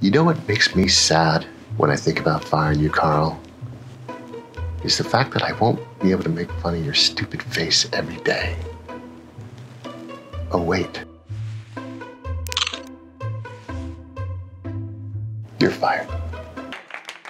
You know what makes me sad when I think about firing you, Carl? Is the fact that I won't be able to make fun of your stupid face every day. Oh, wait. You're fired.